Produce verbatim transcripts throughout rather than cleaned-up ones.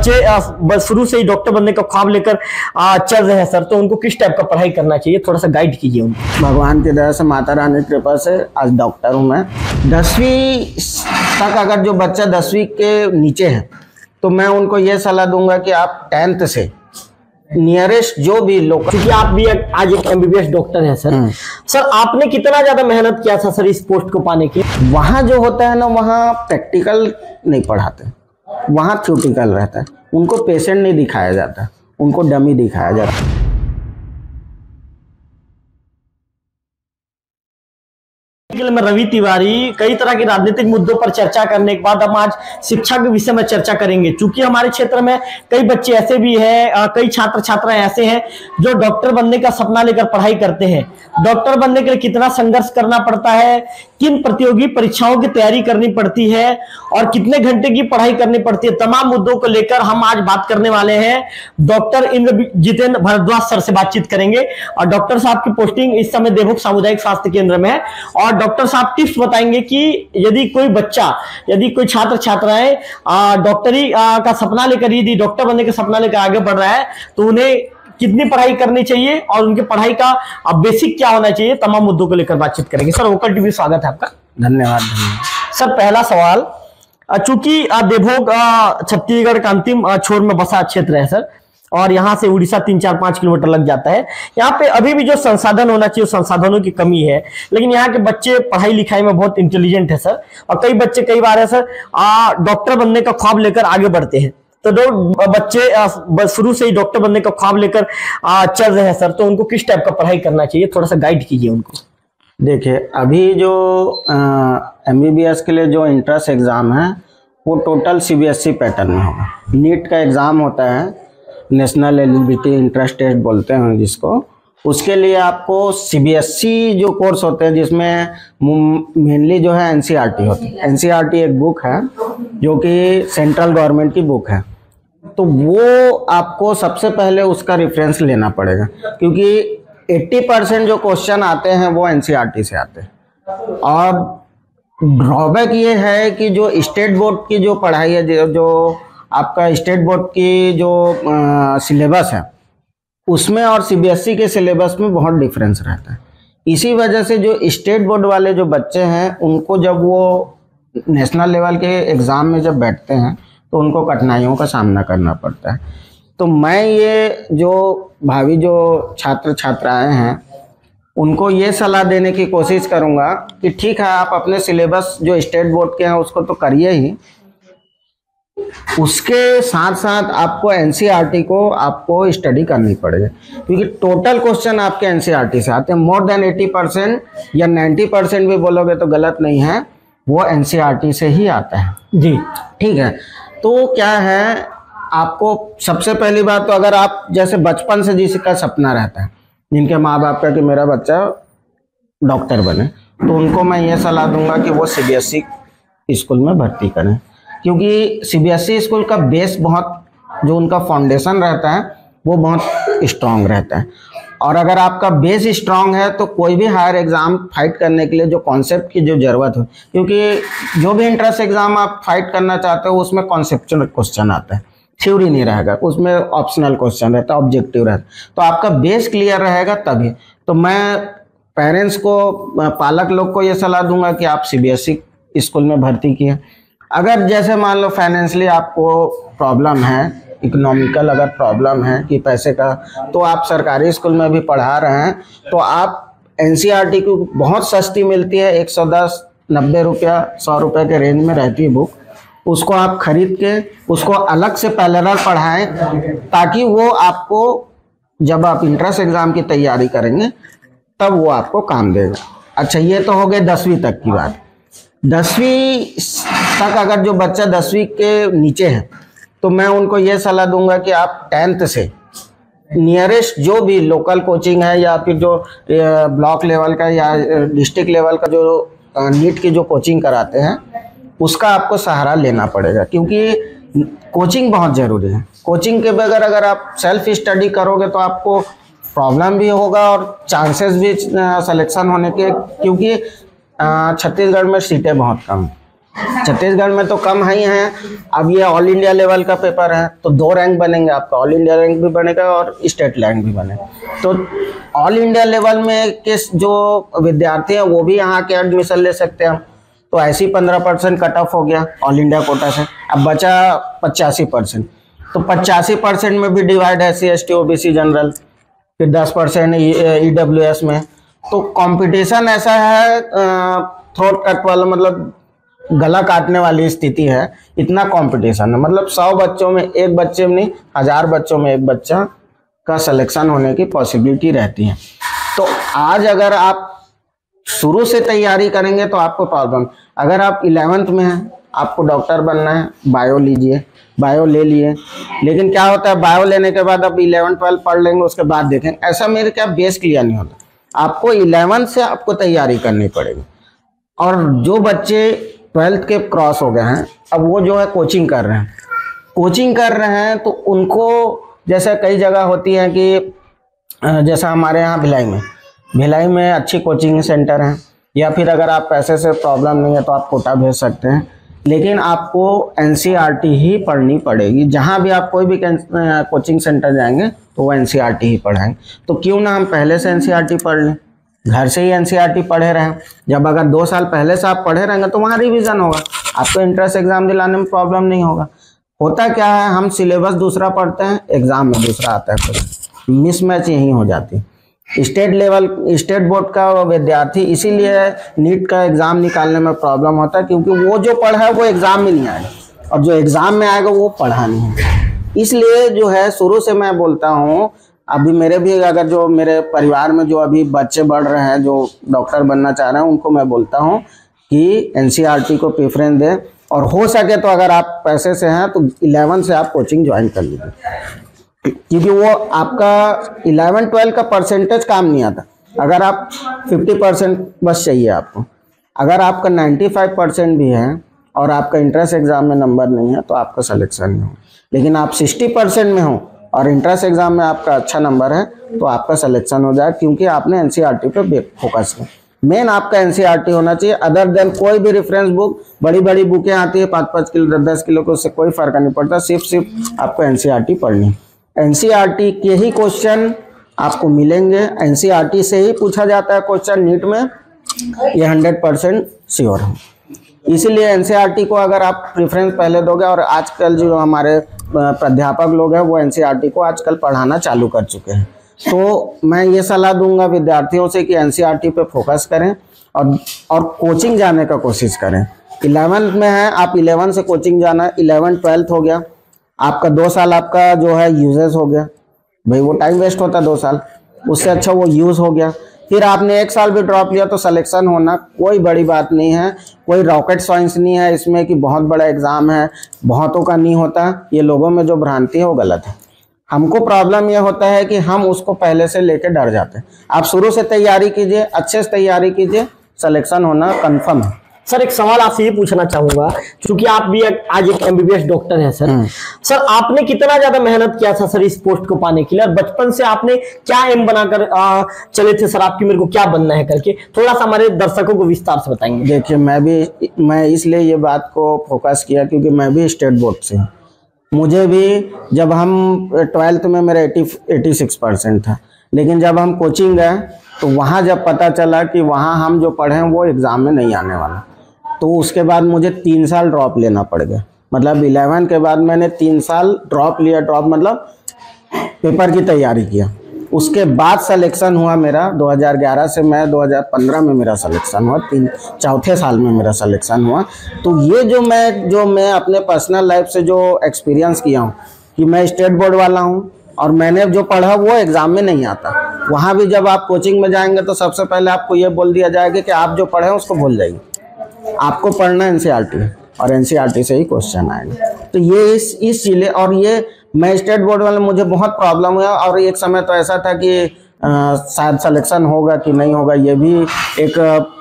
बच्चे शुरू से ही डॉक्टर बनने का ख्वाब लेकर चल रहे हैं सर, तो उनको किस टाइप का पढ़ाई करना चाहिए, थोड़ा सा गाइड कीजिए उनको। भगवान की दया से, माता रानी की कृपा से आज डॉक्टर हूँ मैं। दसवीं तक अगर जो बच्चा दसवीं के नीचे है तो मैं उनको ये सलाह दूंगा कि आप टेंथ से नियरेस्ट जो भी लोग, क्योंकि आप भी आज एक एमबीबीएस डॉक्टर हैं सर। सर आपने कितना ज्यादा मेहनत किया था सर इस पोस्ट को पाने की? वहाँ जो होता है ना, वहाँ प्रैक्टिकल नहीं पढ़ाते, वहाँ थ्योरेटिकल रहता है। उनको पेशेंट नहीं दिखाया जाता, उनको डमी दिखाया जाता है। मैं रवि तिवारी, कई तरह के राजनीतिक मुद्दों पर चर्चा करने के बाद हम आज शिक्षा के विषय में चर्चा करेंगे। चूंकि हमारे क्षेत्र में कई बच्चे ऐसे भी हैं, कई छात्र छात्राएं ऐसे हैं जो डॉक्टर बनने का सपना लेकर पढ़ाई करते हैं। डॉक्टर बनने के लिए कितना संघर्ष करना पड़ता है, किन प्रतियोगी परीक्षाओं की तैयारी करनी पड़ती है और कितने घंटे की पढ़ाई करनी पड़ती है, तमाम मुद्दों को लेकर हम आज बात करने वाले हैं। डॉक्टर इंद्रजीत भारद्वाज सर से बातचीत करेंगे और डॉक्टर साहब की पोस्टिंग इस समय देवभोग सामुदायिक स्वास्थ्य केंद्र में है। और डॉक्टर साहब टिप्स बताएंगे कि यदि कोई बच्चा, यदि कोई छात्र छात्राएं डॉक्टरी का सपना लेकर, यदि डॉक्टर बनने का सपना लेकर आगे बढ़ रहा है तो उन्हें कितनी पढ़ाई करनी चाहिए और उनकी पढ़ाई का बेसिक क्या होना चाहिए, तमाम मुद्दों को लेकर बातचीत करेंगे। सर वोकल टीवी स्वागत है आपका। धन्यवाद धन्यवाद सर पहला सवाल, चूंकि देवभोग छत्तीसगढ़ का अंतिम छोर में बसा क्षेत्र है सर, और यहाँ से उड़ीसा तीन चार पांच किलोमीटर लग जाता है। यहाँ पे अभी भी जो संसाधन होना चाहिए, संसाधनों की कमी है, लेकिन यहाँ के बच्चे पढ़ाई लिखाई में बहुत इंटेलिजेंट है सर। और कई बच्चे कई बार है सर डॉक्टर बनने का ख्वाब लेकर आगे बढ़ते हैं। तो जो बच्चे शुरू से ही डॉक्टर बनने का ख्वाब लेकर चल रहे हैं सर, तो उनको किस टाइप का पढ़ाई करना चाहिए, थोड़ा सा गाइड कीजिए उनको। देखिए, अभी जो एमबीबीएस के लिए जो एंट्रेंस एग्ज़ाम है वो टोटल सीबीएसई पैटर्न में होगा। नीट का एग्ज़ाम होता है, नेशनल एलिजिबिलिटी इंट्रेंस टेस्ट बोलते हैं जिसको, उसके लिए आपको सीबीएसई जो कोर्स होते हैं जिसमें मेनली जो है एनसीईआरटी होती है। एनसीईआरटी एक बुक है जो कि सेंट्रल गवर्नमेंट की बुक है, तो वो आपको सबसे पहले उसका रेफरेंस लेना पड़ेगा, क्योंकि अस्सी परसेंट जो क्वेश्चन आते हैं वो एनसीईआरटी से आते हैं। और ड्रॉबैक ये है कि जो स्टेट बोर्ड की जो पढ़ाई है, जो, जो आपका स्टेट बोर्ड की जो सिलेबस है उसमें और सीबीएसई के सिलेबस में बहुत डिफरेंस रहता है। इसी वजह से जो स्टेट बोर्ड वाले जो बच्चे हैं उनको जब वो नेशनल लेवल के एग्ज़ाम में जब बैठते हैं तो उनको कठिनाइयों का सामना करना पड़ता है। तो मैं ये जो भावी जो छात्र छात्राएं हैं उनको ये सलाह देने की कोशिश करूँगा कि ठीक है, आप अपने सिलेबस जो स्टेट बोर्ड के हैं उसको तो करिए ही, उसके साथ साथ आपको एनसीईआरटी को आपको स्टडी करनी पड़ेगी, क्योंकि टोटल क्वेश्चन आपके एनसीईआरटी से आते हैं। मोर देन अस्सी परसेंट या नब्बे परसेंट भी बोलोगे तो गलत नहीं है, वो एनसीईआरटी से ही आता है जी। ठीक है, तो क्या है, आपको सबसे पहली बात तो अगर आप जैसे बचपन से जिसका सपना रहता है, जिनके माँ बाप का कि मेरा बच्चा डॉक्टर बने, तो उनको मैं ये सलाह दूंगा कि वो सीबीएसई स्कूल में भर्ती करें, क्योंकि सीबीएसई स्कूल का बेस बहुत, जो उनका फाउंडेशन रहता है वो बहुत स्ट्रांग रहता है। और अगर आपका बेस स्ट्रांग है तो कोई भी हायर एग्ज़ाम फाइट करने के लिए जो कॉन्सेप्ट की जो ज़रूरत हो, क्योंकि जो भी एंट्रेंस एग्ज़ाम आप फाइट करना चाहते हो उसमें कॉन्सेप्चुअल क्वेश्चन आता है, थ्योरी नहीं रहेगा, उसमें ऑप्शनल क्वेश्चन रहता है, ऑब्जेक्टिव रहता है। तो आपका बेस क्लियर रहेगा तभी। तो मैं पेरेंट्स को, पालक लोग को ये सलाह दूंगा कि आप सीबीएसई स्कूल में भर्ती किए। अगर जैसे मान लो फाइनेंशियली आपको प्रॉब्लम है, इकोनॉमिकल अगर प्रॉब्लम है कि पैसे का, तो आप सरकारी स्कूल में भी पढ़ा रहे हैं तो आप एनसीईआरटी की बहुत सस्ती मिलती है, एक सौ दस नब्बे रुपया सौ रुपये के रेंज में रहती है बुक, उसको आप खरीद के उसको अलग से पैरेलल पढ़ाएं, ताकि वो आपको जब आप इंट्रेंस एग्ज़ाम की तैयारी करेंगे तब वो आपको काम देगा। अच्छा, ये तो हो गए दसवीं तक की बात। दसवीं तक अगर जो बच्चा दसवीं के नीचे है तो मैं उनको ये सलाह दूंगा कि आप टेंथ से नियरेस्ट जो भी लोकल कोचिंग है या फिर जो ब्लॉक लेवल का या डिस्ट्रिक्ट लेवल का जो नीट की जो कोचिंग कराते हैं उसका आपको सहारा लेना पड़ेगा, क्योंकि कोचिंग बहुत ज़रूरी है। कोचिंग के बगैर अगर आप सेल्फ स्टडी करोगे तो आपको प्रॉब्लम भी होगा और चांसेस भी सिलेक्शन होने के, क्योंकि छत्तीसगढ़ में सीटें बहुत कम, छत्तीसगढ़ में तो कम ही हैं। अब ये ऑल इंडिया लेवल का पेपर है तो दो रैंक बनेंगे आपका, ऑल इंडिया रैंक भी बनेगा और स्टेट रैंक भी बनेगा। तो ऑल इंडिया लेवल में किस जो विद्यार्थी हैं वो भी यहाँ के एडमिशन ले सकते हैं। तो ऐसी पंद्रह परसेंट कट ऑफ हो गया ऑल इंडिया कोटा से, अब बचा पचासी परसेंट। तो पचासी परसेंट में भी डिवाइड है C S T O B C general, फिर दस परसेंट ई डब्ल्यू एस में। तो कंपटीशन ऐसा है थ्रोट कट वाला, मतलब गला काटने वाली स्थिति है, इतना कंपटीशन है। मतलब सौ बच्चों में एक बच्चे में नहीं, हजार बच्चों में एक बच्चा का सिलेक्शन होने की पॉसिबिलिटी रहती है। तो आज अगर आप शुरू से तैयारी करेंगे तो आपको प्रॉब्लम, अगर आप इलेवेंथ में हैं आपको डॉक्टर बनना है, बायो लीजिए, बायो ले लिए, लेकिन क्या होता है बायो लेने के बाद आप इलेवन ट्वेल्व पढ़ लेंगे उसके बाद देखेंगे, ऐसा मेरे क्या बेस क्लियर नहीं होता। आपको इलेवेंथ से आपको तैयारी करनी पड़ेगी। और जो बच्चे ट्वेल्थ के क्रॉस हो गए हैं अब वो जो है कोचिंग कर रहे हैं, कोचिंग कर रहे हैं तो उनको जैसे कई जगह होती है कि जैसा हमारे यहाँ भिलाई में भिलाई में अच्छी कोचिंग सेंटर हैं, या फिर अगर आप पैसे से प्रॉब्लम नहीं है तो आप कोटा भेज सकते हैं, लेकिन आपको एन सी आर टी ही पढ़नी पड़ेगी। जहाँ भी आप कोई भी कोचिंग सेंटर जाएंगे तो वो एन सी आर टी ही पढ़ाएंगे। तो क्यों ना हम पहले से एन सी आर टी पढ़ लें, घर से ही एन सी आर टी पढ़े रहें। जब अगर दो साल पहले से आप पढ़े रहेंगे तो वहाँ रिवीजन होगा, आपको इंट्रेंस एग्जाम दिलाने में प्रॉब्लम नहीं होगा। होता क्या है, हम सिलेबस दूसरा पढ़ते हैं, एग्जाम में दूसरा आता है, फिर मिसमैच यही हो जाती है। स्टेट लेवल स्टेट बोर्ड का विद्यार्थी इसीलिए नीट का एग्ज़ाम निकालने में प्रॉब्लम होता है, क्योंकि वो जो पढ़ा है वो एग्ज़ाम में नहीं आएगा, और जो एग्ज़ाम में आएगा वो पढ़ा नहीं है। इसलिए जो है शुरू से मैं बोलता हूँ, अभी मेरे भी अगर जो मेरे परिवार में जो अभी बच्चे बढ़ रहे हैं जो डॉक्टर बनना चाह रहे हैं उनको मैं बोलता हूँ कि एन सी आर टी को प्रेफरेंस दें, और हो सके तो अगर आप पैसे से हैं तो इलेवन से आप कोचिंग ज्वाइन कर लीजिए, क्योंकि वो आपका इलेवन ट्वेल्व का परसेंटेज काम नहीं आता। अगर आप फिफ्टी परसेंट बस चाहिए आपको, अगर आपका नाइन्टी फाइव परसेंट भी है और आपका इंट्रेंस एग्ज़ाम में नंबर नहीं है तो आपका सिलेक्शन नहीं हो। लेकिन आप सिक्सटी परसेंट में हो और इंट्रेंस एग्ज़ाम में आपका अच्छा नंबर है तो आपका सिलेक्शन हो जाए, क्योंकि आपने एन सी आर टी पे फोकस किया। मेन आपका एन सी आर टी होना चाहिए, अदर देन कोई भी रेफरेंस बुक, बड़ी बड़ी बुकें आती है पाँच पाँच किलो दस दस किलो को, उससे कोई फ़र्क नहीं पड़ता। सिर्फ सिर्फ आपको एन सी आर टी पढ़नी है। एन सी आर टी के ही क्वेश्चन आपको मिलेंगे, एन सी आर टी से ही पूछा जाता है क्वेश्चन नीट में, ये हंड्रेड परसेंट श्योर है। इसीलिए एन सी आर टी को अगर आप प्रेफरेंस पहले दोगे, और आजकल जो हमारे प्राध्यापक लोग हैं वो एन सी आर टी को आजकल पढ़ाना चालू कर चुके हैं, तो मैं ये सलाह दूंगा विद्यार्थियों से कि एन सी आर टी पे फोकस करें और और कोचिंग जाने का कोशिश करें। इलेवेंथ में है आप इलेवन से कोचिंग जाना, इलेवन ट्वेल्थ हो गया आपका, दो साल आपका जो है यूजेस हो गया, भाई वो टाइम वेस्ट होता है दो साल, उससे अच्छा वो यूज़ हो गया। फिर आपने एक साल भी ड्रॉप लिया तो सिलेक्शन होना कोई बड़ी बात नहीं है, कोई रॉकेट साइंस नहीं है इसमें कि बहुत बड़ा एग्ज़ाम है, बहुतों का नहीं होता। ये लोगों में जो भ्रांति है वो गलत है। हमको प्रॉब्लम ये होता है कि हम उसको पहले से लेके डर जाते हैं। आप शुरू से तैयारी कीजिए, अच्छे से तैयारी कीजिए, सिलेक्शन होना कंफर्म है। सर एक सवाल आपसे ये पूछना चाहूंगा, क्योंकि आप भी एक, आज एक M B B S doctor हैं सर, सर आपने कितना ज्यादा मेहनत किया था सर इस पोस्ट को पाने के लिए, और बचपन से आपने क्या एम बनाकर आ, चले थे सर आपकी, मेरे को क्या बनना है करके, थोड़ा सा हमारे दर्शकों को विस्तार से बताएंगे। देखिए मैं भी मैं इसलिए ये बात को फोकस किया क्योंकि मैं भी स्टेट बोर्ड से हूँ। मुझे भी जब हम ट्वेल्थ में मेरा एटी एटी सिक्स परसेंट था, लेकिन जब हम कोचिंग गए तो वहाँ जब पता चला कि वहाँ हम जो पढ़े हैं वो एग्ज़ाम में नहीं आने वाला, तो उसके बाद मुझे तीन साल ड्रॉप लेना पड़ गया। मतलब इलेवन के बाद मैंने तीन साल ड्रॉप लिया, ड्रॉप मतलब पेपर की तैयारी किया। उसके बाद सिलेक्शन हुआ मेरा दो हज़ार ग्यारह से, मैं दो हज़ार पंद्रह में मेरा सिलेक्शन हुआ, तीन चौथे साल में मेरा सिलेक्शन हुआ। तो ये जो मैं जो मैं अपने पर्सनल लाइफ से जो एक्सपीरियंस किया हूँ कि मैं स्टेट बोर्ड वाला हूँ और मैंने जो पढ़ा वो एग्ज़ाम में नहीं आता। वहाँ भी जब आप कोचिंग में जाएंगे तो सबसे पहले आपको ये बोल दिया जाएगा कि आप जो पढ़े हैं उसको भूल जाइए, आपको पढ़ना एन सी आर टी और एन सी आर टी से ही क्वेश्चन आएंगे। तो ये इस इस चीज़ें, और ये मैं स्टेट बोर्ड वाले मुझे बहुत प्रॉब्लम हुआ, और एक समय तो ऐसा था कि आ, शायद सिलेक्शन होगा कि नहीं होगा, ये भी एक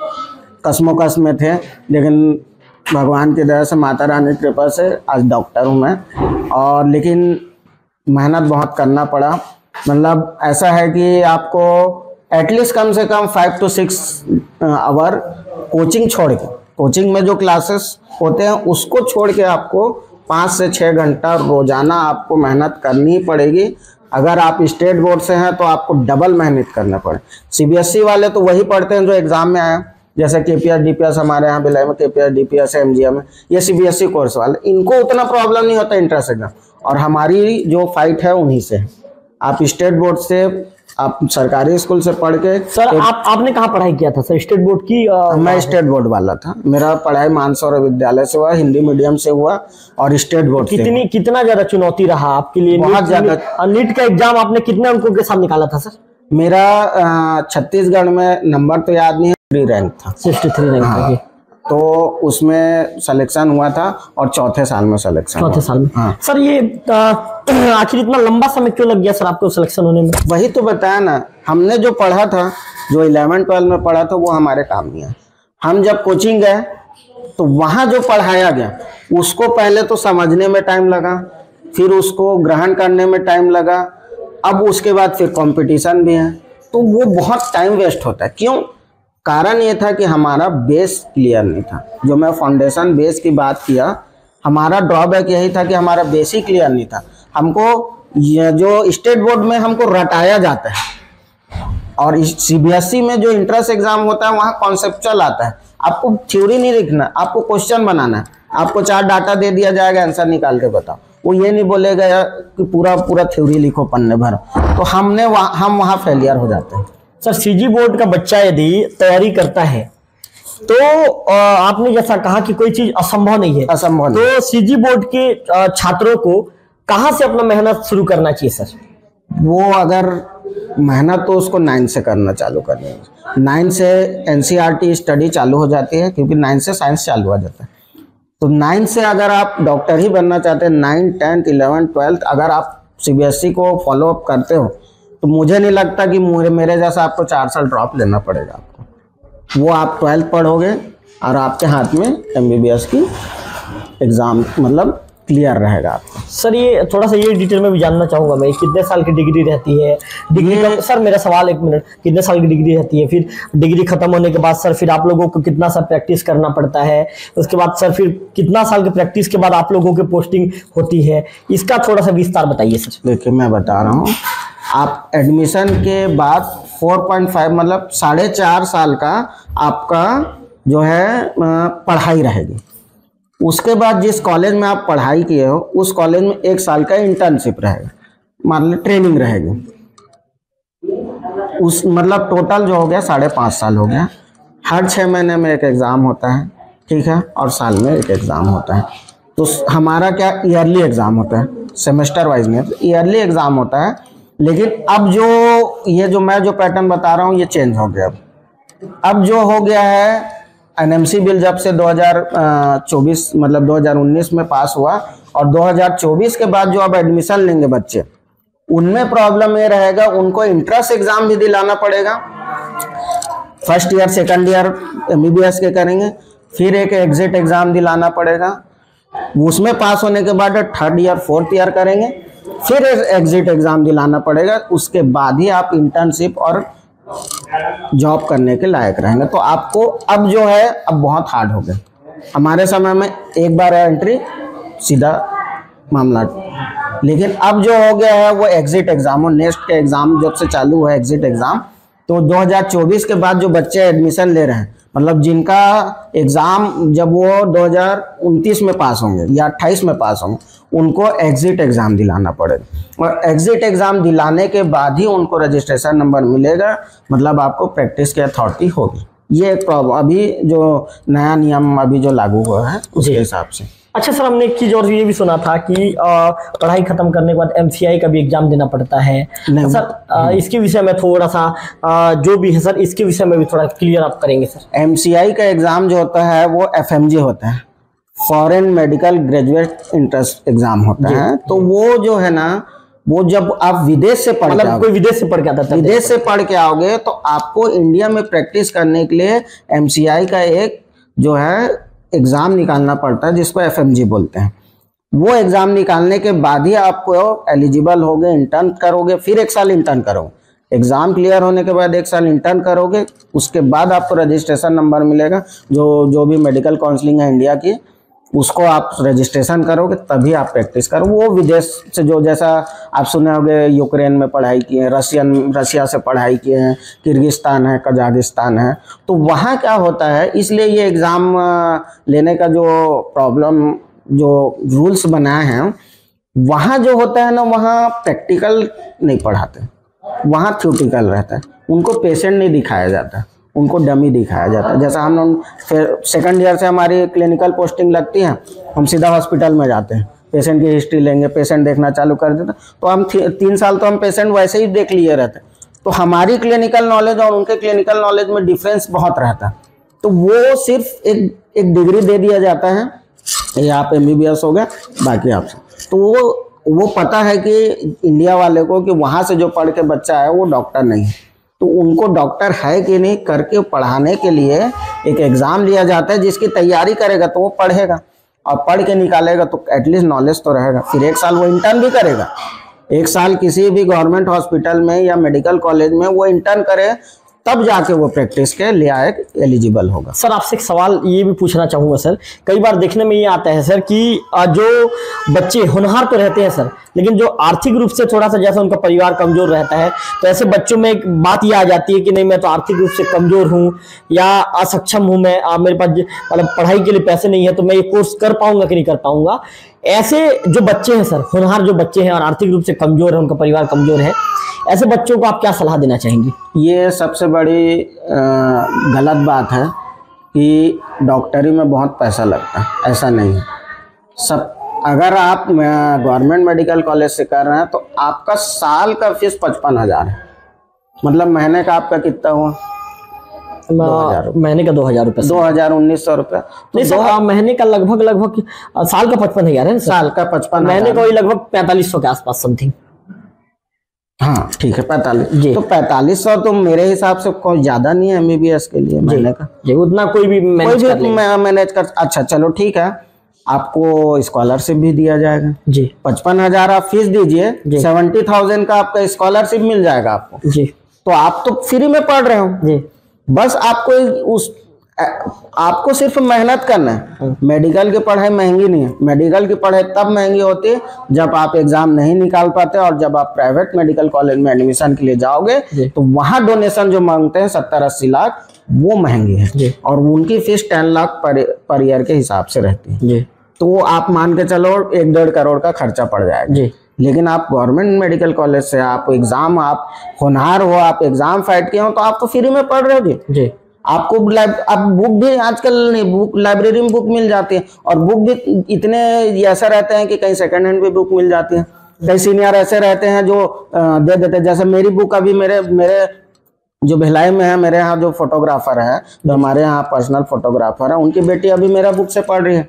कसमोकस में थे। लेकिन भगवान की दया से, माता रानी की कृपा से आज डॉक्टर हूँ मैं, और लेकिन मेहनत बहुत करना पड़ा। मतलब ऐसा है कि आपको एटलीस्ट कम से कम five to six hour coaching छोड़ के कोचिंग में जो क्लासेस होते हैं उसको छोड़ के आपको पाँच से छः घंटा रोजाना आपको मेहनत करनी पड़ेगी। अगर आप स्टेट बोर्ड से हैं तो आपको डबल मेहनत करना पड़े। सीबीएसई वाले तो वही पढ़ते हैं जो एग्जाम में आए, जैसे केपीएस डीपीएस हमारे यहाँ भिलाई में केपीएस डीपीएस एमजीएम में, ये सीबीएसई कोर्स वाले, इनको उतना प्रॉब्लम नहीं होता इंट्रेंस एग्जाम। और हमारी जो फाइट है उन्हीं से। आप स्टेट बोर्ड से, आप सरकारी स्कूल से पढ़ के। सर आप आपने कहाँ पढ़ाई किया था सर? स्टेट बोर्ड की? आ, मैं स्टेट बोर्ड वाला था। मेरा पढ़ाई मानसरोवर विद्यालय से हुआ, हिंदी मीडियम से हुआ और स्टेट बोर्ड से। कितनी कितना ज्यादा चुनौती रहा आपके लिए? बहुत ज्यादा। नीट का एग्जाम आपने कितने अंकों के साथ निकाला था सर? मेरा छत्तीसगढ़ में नंबर तो याद नहीं है, थ्री रैंक था। सिक्सटी थ्री रैंक था। तो उसमें सिलेक्शन हुआ था और चौथे साल में सिलेक्शन चौथे साल में। हाँ। सर ये आखिर इतना लंबा समय क्यों लग गया सर आपको सिलेक्शन होने में? वही तो बताया ना, हमने जो पढ़ा था, जो इलेवन ट्वेल्व में पढ़ा था वो हमारे काम नहीं है। हम जब कोचिंग गए तो वहाँ जो पढ़ाया गया उसको पहले तो समझने में टाइम लगा, फिर उसको ग्रहण करने में टाइम लगा, अब उसके बाद फिर कंपटीशन भी है, तो वो बहुत टाइम वेस्ट होता है। क्यों? कारण ये था कि हमारा बेस क्लियर नहीं था। जो मैं फाउंडेशन बेस की बात किया, हमारा ड्रॉबैक यही था कि हमारा बेस ही क्लियर नहीं था। हमको ये जो स्टेट बोर्ड में हमको रटाया जाता है और सीबीएसई में जो इंट्रेंस एग्जाम होता है वहाँ कॉन्सेप्चुअल आता है। आपको थ्योरी नहीं लिखना, आपको क्वेश्चन बनाना है। आपको चार डाटा दे दिया जाएगा, आंसर निकाल के बताओ। वो ये नहीं बोलेगा कि पूरा पूरा थ्योरी लिखो पन्ने भर, तो हमने वहाँ हम वहाँ फेलियर हो जाते हैं। सर सीजी बोर्ड का बच्चा यदि तैयारी करता है तो आपने जैसा कहा कि कोई चीज असंभव नहीं है, असंभव नहीं। तो सीजी बोर्ड के छात्रों को कहाँ से अपना मेहनत शुरू करना चाहिए सर? वो अगर मेहनत तो उसको नाइन से करना चालू करनी है। नाइन से एनसीईआरटी स्टडी चालू हो जाती है, क्योंकि नाइन से साइंस चालू हो जाता है। तो नाइन से अगर आप डॉक्टर ही बनना चाहते हैं, नाइन टेंथ इलेवन ट्वेल्थ अगर आप सीबीएसई को फॉलो अप करते हो, तो मुझे नहीं लगता कि मेरे मेरे जैसा आपको चार साल ड्रॉप लेना पड़ेगा। आपको वो आप ट्वेल्थ पढ़ोगे और आपके हाथ में एमबीबीएस की एग्ज़ाम मतलब क्लियर रहेगा आपका। सर ये थोड़ा सा ये डिटेल में भी जानना चाहूँगा मैं, कितने साल की डिग्री रहती है? डिग्री का सर मेरा सवाल, एक मिनट, कितने साल की डिग्री रहती है? फिर डिग्री खत्म होने के बाद सर फिर आप लोगों को कितना सा प्रैक्टिस करना पड़ता है? उसके बाद सर फिर कितना साल की प्रैक्टिस के बाद आप लोगों की पोस्टिंग होती है? इसका थोड़ा सा विस्तार बताइए सर। देखिए मैं बता रहा हूँ, आप एडमिशन के बाद फोर पॉइंट फाइव मतलब साढ़े चार साल का आपका जो है पढ़ाई रहेगी। उसके बाद जिस कॉलेज में आप पढ़ाई किए हो उस कॉलेज में एक साल का इंटर्नशिप रहेगा, मतलब ट्रेनिंग रहेगी। उस मतलब टोटल जो हो गया साढ़े पाँच साल हो गया। हर छः महीने में एक एग्ज़ाम होता है, ठीक है, और साल में एक एग्ज़ाम होता है। तो हमारा क्या ईयरली एग्ज़ाम होता है, सेमेस्टर वाइज में ईयरली एग्ज़ाम होता है। लेकिन अब जो ये जो मैं जो पैटर्न बता रहा हूँ ये चेंज हो गया। अब जो हो गया है, एनएमसी बिल जब से दो हज़ार चौबीस मतलब दो हज़ार उन्नीस में पास हुआ और दो हज़ार चौबीस के बाद जो अब एडमिशन लेंगे बच्चे, उनमें प्रॉब्लम ये रहेगा, उनको इंट्रेंस एग्जाम भी दिलाना पड़ेगा। First year second year MBBS के करेंगे, फिर एक एग्जिट एग्जाम दिलाना पड़ेगा। उसमें पास होने के बाद थर्ड ईयर फोर्थ ईयर करेंगे, फिर एग्जिट एग्जाम दिलाना पड़ेगा। उसके बाद ही आप इंटर्नशिप और जॉब करने के लायक रहेंगे। तो आपको अब जो है अब बहुत हार्ड हो गए। हमारे समय में एक बार एंट्री सीधा मामला, लेकिन अब जो हो गया है वो एग्जिट एग्जाम और नेक्स्ट के एग्जाम जब से चालू हुआ एग्जिट एग्जाम, तो दो हज़ार चौबीस के बाद जो बच्चे एडमिशन ले रहे हैं, मतलब जिनका एग्जाम जब वो दो हज़ार उनतीस में पास होंगे या अट्ठाईस में पास होंगे, उनको एग्जिट एग्जाम दिलाना पड़ेगा। और एग्जिट एग्जाम दिलाने के बाद ही उनको रजिस्ट्रेशन नंबर मिलेगा, मतलब आपको प्रैक्टिस की अथॉरिटी होगी। ये एक प्रॉब्लम अभी जो नया नियम अभी जो लागू हुआ है उसके हिसाब से। अच्छा सर, हमने एक चीज और ये भी सुना था कि पढ़ाई खत्म करने के बाद एमसीआई का भी एग्जाम देना पड़ता है सर। आ, इसके विषय में थोड़ा सा आ, जो भी है सर, इसके विषय में भी थोड़ा क्लियर आप करेंगे सर? एमसीआई का एग्जाम जो होता है वो एफएमजी होता है, foreign medical graduate entrance exam होता है। तो वो जो है ना, वो जब आप विदेश से पढ़ मतलब कोई विदेश से पढ़ के आता है, विदेश से पढ़ के आओगे तो आपको इंडिया में प्रैक्टिस करने के लिए एमसीआई का एक जो है एग्जाम निकालना पड़ता है, जिसको एफएमजी बोलते हैं। वो एग्जाम निकालने के बाद ही आपको एलिजिबल होगे, इंटर्न करोगे, फिर एक साल इंटर्न करोगे। एग्ज़ाम क्लियर होने के बाद एक साल इंटर्न करोगे, उसके बाद आपको रजिस्ट्रेशन नंबर मिलेगा, जो जो भी मेडिकल काउंसलिंग है इंडिया की, उसको आप रजिस्ट्रेशन करोगे तभी आप प्रैक्टिस करो। वो विदेश से, जो जैसा आप सुने होंगे यूक्रेन में पढ़ाई किए हैं, रशियन रशिया से पढ़ाई किए हैं, किर्गिस्तान है, कजाकिस्तान है, तो वहाँ क्या होता है, इसलिए ये एग्ज़ाम लेने का जो प्रॉब्लम, जो रूल्स बनाए हैं, वहाँ जो होता है ना, वहाँ प्रैक्टिकल नहीं पढ़ाते, वहाँ थ्योरेटिकल रहता है। उनको पेशेंट नहीं दिखाया जाता, उनको डमी दिखाया जाता है। जैसा हम लोग फिर सेकंड ईयर से हमारी क्लिनिकल पोस्टिंग लगती है, हम सीधा हॉस्पिटल में जाते हैं, पेशेंट की हिस्ट्री लेंगे, पेशेंट देखना चालू कर देते, तो हम तीन साल तो हम पेशेंट वैसे ही देख लिए रहते। तो हमारी क्लिनिकल नॉलेज और उनके क्लिनिकल नॉलेज में डिफरेंस बहुत रहता है। तो वो सिर्फ एक एक डिग्री दे दिया जाता है, ये आप एम बी बी एस हो गया, बाकी आपसे। तो वो वो पता है कि इंडिया वाले को कि वहाँ से जो पढ़ के बच्चा है वो डॉक्टर नहीं है, तो उनको डॉक्टर है कि नहीं करके पढ़ाने के लिए एक एग्ज़ाम लिया जाता है, जिसकी तैयारी करेगा तो वो पढ़ेगा, और पढ़ के निकालेगा तो एटलीस्ट नॉलेज तो रहेगा। फिर एक साल वो इंटर्न भी करेगा, एक साल किसी भी गवर्नमेंट हॉस्पिटल में या मेडिकल कॉलेज में वो इंटर्न करे, तब जाके वो प्रैक्टिस के लिए आए एलिजिबल होगा। सर आपसे एक सवाल ये भी पूछना चाहूँगा सर, कई बार देखने में ये आता है सर कि जो बच्चे होनहार तो रहते हैं सर, लेकिन जो आर्थिक रूप से थोड़ा सा जैसा उनका परिवार कमजोर रहता है, तो ऐसे बच्चों में एक बात ये आ जाती है कि नहीं मैं तो आर्थिक रूप से कमजोर हूँ या असक्षम हूँ, मैं मेरे पास मतलब पढ़ाई के लिए पैसे नहीं है, तो मैं ये कोर्स कर पाऊंगा कि नहीं कर पाऊंगा। ऐसे जो बच्चे हैं सर, होनहार जो बच्चे हैं और आर्थिक रूप से कमजोर है, उनका परिवार कमजोर है, ऐसे बच्चों को आप क्या सलाह देना चाहेंगे? ये सबसे बड़ी गलत बात है कि डॉक्टरी में बहुत पैसा लगता है, ऐसा नहीं है। सब अगर आप गवर्नमेंट मेडिकल कॉलेज से कर रहे हैं तो आपका साल का फीस पचपन हज़ार है, मतलब महीने का आपका कितना हुआ? महीने का दो हजार रुपये, दो हजार उन्नीस सौ रुपये नहीं सर, महीने का लगभग लगभग साल का पचपन हजार है, साल का पचपन, महीने का वही लगभग पैंतालीस सौ के आसपास समथिंग। हाँ ठीक है, पैंतालीस, तो पैंतालीस सौ तो मेरे हिसाब से कोई ज्यादा नहीं है एम बी बी एस के लिए महीने का, जी उतना कोई भी मैनेज कर लेगा, मैनेज कर। अच्छा चलो ठीक है, आपको स्कॉलरशिप भी दिया जाएगा जी, पचपन हजार आप फीस दीजिए, सेवेंटी थाउजेंड का आपका स्कॉलरशिप मिल जाएगा आपको जी। तो आप तो फ्री में पढ़ रहे हो जी, बस आपको उस आपको सिर्फ मेहनत करना है। मेडिकल की पढ़ाई महंगी नहीं है, मेडिकल की पढ़ाई तब महंगी होती है जब आप एग्जाम नहीं निकाल पाते, और जब आप प्राइवेट मेडिकल कॉलेज में एडमिशन के लिए जाओगे तो वहाँ डोनेशन जो मांगते हैं सत्तर अस्सी लाख, वो महंगी है, और उनकी फीस टेन लाख पर पर ईयर के हिसाब से रहती है जी। तो वो आप मान के चलो एक डेढ़ करोड़ का खर्चा पड़ जाएगा जी। लेकिन आप गवर्नमेंट मेडिकल कॉलेज से आप एग्जाम, आप होनहार हो, आप एग्जाम फाइट किए हो, तो आप तो फ्री में पढ़ रहे हो जी जी। आपको अब बुक भी आजकल नहीं, बुक लाइब्रेरी में बुक मिल जाती है, और बुक भी इतने ऐसा रहते हैं कि कहीं सेकंड हैंड भी बुक मिल जाती है, कई सीनियर ऐसे रहते हैं जो दे देते हैं। जैसे मेरी बुक अभी मेरे मेरे जो भिलाई में है, मेरे यहाँ जो फोटोग्राफर है, जो हमारे यहाँ पर्सनल फोटोग्राफर है, उनकी बेटी अभी मेरा बुक से पढ़ रही है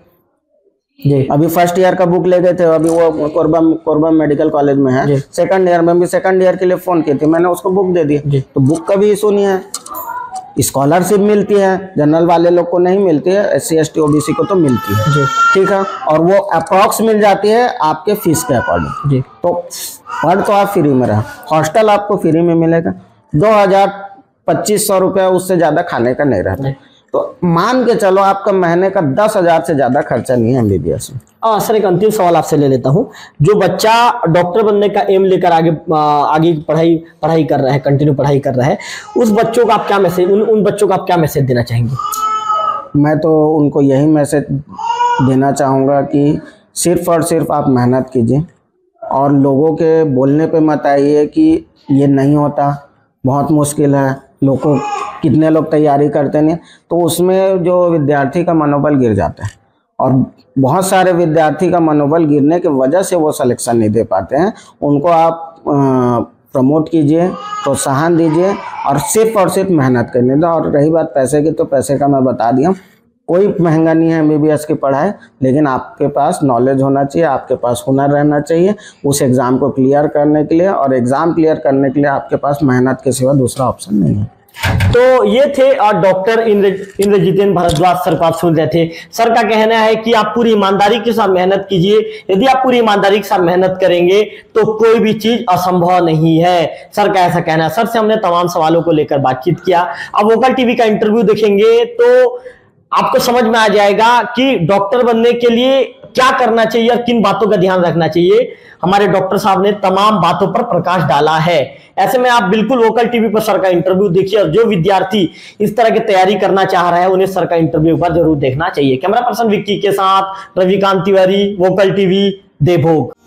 जी। अभी फर्स्ट ईयर का बुक ले गए थे, अभी वो कोरबा कोरबा मेडिकल कॉलेज में है, सेकंड ईयर में भी सेकंड ईयर के लिए फोन की थी मैंने, उसको बुक दे दी। तो बुक का भी इशू नहीं है, स्कॉलरशिप मिलती है, जनरल वाले लोग को नहीं मिलती है, S C S T O B C को तो मिलती है जी, ठीक है, और वो अप्रॉक्स मिल जाती है आपके फीस के अकॉर्डिंग जी। तो पढ़ तो आप फ्री में रहे, हॉस्टल आपको फ्री में मिलेगा, दो हजार पच्चीस सौ रुपया, उससे ज्यादा खाने का नहीं रहता। तो मान के चलो आपका महीने का दस हजार से ज्यादा खर्चा नहीं है एम बी बी एस में। हाँ सर, एक अंतिम सवाल आपसे ले लेता हूँ, जो बच्चा डॉक्टर बनने का एम लेकर आगे आगे पढ़ाई पढ़ाई कर रहा है, कंटिन्यू पढ़ाई कर रहा है, उस बच्चों का आप क्या मैसेज उन, उन बच्चों का आप क्या मैसेज देना चाहेंगे? मैं तो उनको यही मैसेज देना चाहूँगा कि सिर्फ और सिर्फ आप मेहनत कीजिए, और लोगों के बोलने पे मत आइए कि ये नहीं होता, बहुत मुश्किल है, लोगों को कितने लोग तैयारी करते नहीं, तो उसमें जो विद्यार्थी का मनोबल गिर जाता है, और बहुत सारे विद्यार्थी का मनोबल गिरने की वजह से वो सिलेक्शन नहीं दे पाते हैं। उनको आप प्रमोट कीजिए, प्रोत्साहन दीजिए, और सिर्फ और सिर्फ मेहनत करने दो। और रही बात पैसे की, तो पैसे का मैं बता दिया, कोई महंगा नहीं है एम बी बी एस की पढ़ाई, लेकिन आपके पास नॉलेज होना चाहिए, आपके पास हुनर रहना चाहिए उस एग्ज़ाम को क्लियर करने के लिए, और एग्ज़ाम क्लियर करने के लिए आपके पास मेहनत के सिवा दूसरा ऑप्शन नहीं है। तो ये थे डॉक्टर इंद्रजितेंद्र भारद्वाज सर को आप सुन रहे थे। सर का कहना है कि आप पूरी ईमानदारी के साथ मेहनत कीजिए, यदि आप पूरी ईमानदारी के साथ मेहनत करेंगे तो कोई भी चीज असंभव नहीं है, सर का ऐसा कहना है। सर से हमने तमाम सवालों को लेकर बातचीत किया। अब वोकल टीवी का इंटरव्यू देखेंगे तो आपको समझ में आ जाएगा कि डॉक्टर बनने के लिए क्या करना चाहिए और किन बातों का ध्यान रखना चाहिए। हमारे डॉक्टर साहब ने तमाम बातों पर प्रकाश डाला है। ऐसे में आप बिल्कुल वोकल टीवी पर सर का इंटरव्यू देखिए और जो विद्यार्थी इस तरह की तैयारी करना चाह रहा है उन्हें सर का इंटरव्यू पर जरूर देखना चाहिए। कैमरा पर्सन विक्की के साथ रविकांत तिवारी, वोकल टीवी, देवभोग।